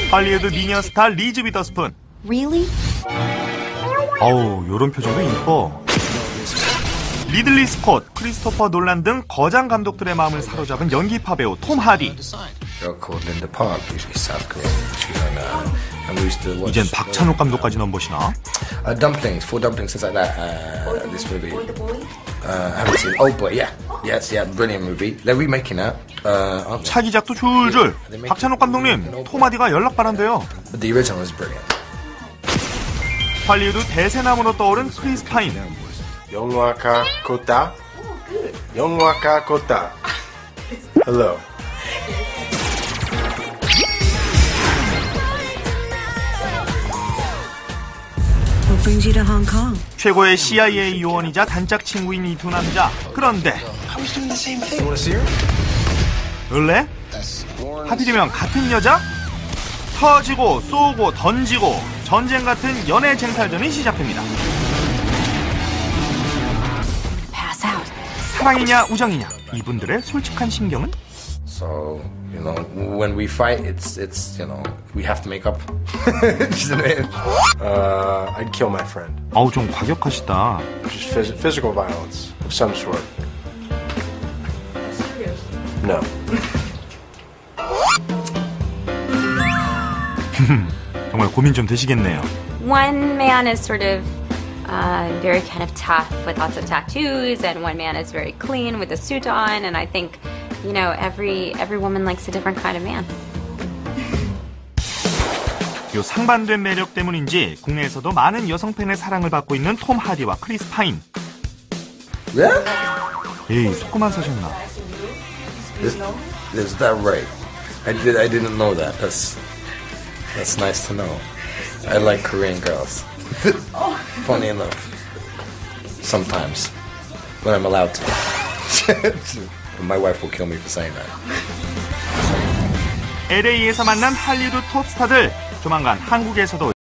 할리우드 미녀 스타 리즈 위더스푼. Really? 어우, 요런 표정도 이뻐. 리들리 스콧, 크리스토퍼 놀란 등 거장 감독들의 마음을 사로잡은 연기파 배우 톰 하디. 이젠 박찬욱 감독까지 넘보시나? Dumplings, four dumplings, things like that. This movie. Haven't seen. Oh, but yeah, yes, yeah, brilliant movie. They're remaking that. 차기작도 줄줄. 박찬욱 감독님, 톰 하디가 연락 바란대요. But the original is brilliant. 할리우드 대세남으로 떠오른 크리스 파인. 영화가 고다. 영화가 고다. Hello. What brings you to Hong Kong? 최고의 CIA 요원이자 단짝 친구인 이 두 남자. 그런데 원래? 하필이면 같은 여자? 터지고 쏘고 던지고 전쟁 같은 연애 쟁탈전이 시작됩니다. Pass out. 사랑이냐 우정이냐 이분들의 솔직한 심경은? So, you know, when we fight, it's you know, we have to make up. I'd kill my friend. 어우 좀 과격하시다. Just physical violence of some sort. No. 정말 고민 좀 되시겠네요. One man is sort of very kind of tough with lots of tattoos, and one man is very clean with a suit on, and I think, you know, every woman likes a different kind of man. 요 상반된 매력 때문인지 국내에서도 많은 여성 팬의 사랑을 받고 있는 톰 하디와 크리스 파인. Yeah? 에이, 속고만 사셨나? Is that right? I didn't know that. That's nice to know. I like Korean girls. Funny enough. Sometimes. When I'm allowed to. My wife will kill me for saying that. LA에서 만난 할리우드 톱스타들 조만간 한국에서도